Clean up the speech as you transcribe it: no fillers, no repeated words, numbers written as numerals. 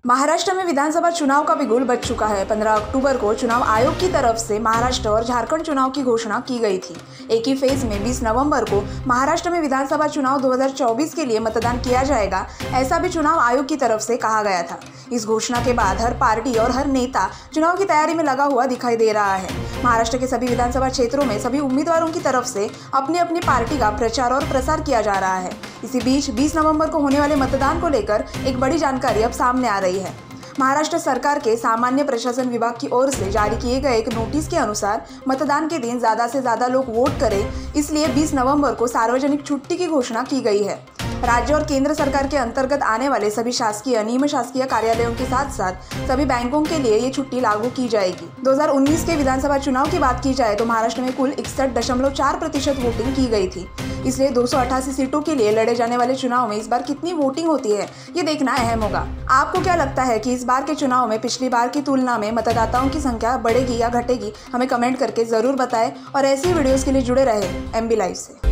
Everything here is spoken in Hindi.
महाराष्ट्र में विधानसभा चुनाव का बिगुल बज चुका है। 15 अक्टूबर को चुनाव आयोग की तरफ से महाराष्ट्र और झारखंड चुनाव की घोषणा की गई थी। एक ही फेज में 20 नवंबर को महाराष्ट्र में विधानसभा चुनाव 2024 के लिए मतदान किया जाएगा, ऐसा भी चुनाव आयोग की तरफ से कहा गया था। इस घोषणा के बाद हर पार्टी और हर नेता चुनाव की तैयारी में लगा हुआ दिखाई दे रहा है। महाराष्ट्र के सभी विधानसभा क्षेत्रों में सभी उम्मीदवारों की तरफ से अपनी अपनी पार्टी का प्रचार और प्रसार किया जा रहा है। इसी बीच 20 नवंबर को होने वाले मतदान को लेकर एक बड़ी जानकारी अब सामने आ रही है। महाराष्ट्र सरकार के सामान्य प्रशासन विभाग की ओर से जारी किए गए एक नोटिस के अनुसार मतदान के दिन ज़्यादा से ज़्यादा लोग वोट करें, इसलिए 20 नवंबर को सार्वजनिक छुट्टी की घोषणा की गई है। राज्य और केंद्र सरकार के अंतर्गत आने वाले सभी शासकीय, निम शासकीय कार्यालयों के साथ साथ सभी बैंकों के लिए ये छुट्टी लागू की जाएगी। 2019 के विधानसभा चुनाव की बात की जाए तो महाराष्ट्र में कुल 61.4% वोटिंग की गई थी। इसलिए 288 सीटों के लिए लड़े जाने वाले चुनाव में इस बार कितनी वोटिंग होती है, ये देखना अहम होगा। आपको क्या लगता है कि इस बार के चुनाव में पिछली बार की तुलना में मतदाताओं की संख्या बढ़ेगी या घटेगी? हमें कमेंट करके जरूर बताएं और ऐसी वीडियोस के लिए जुड़े रहे MB लाइव से।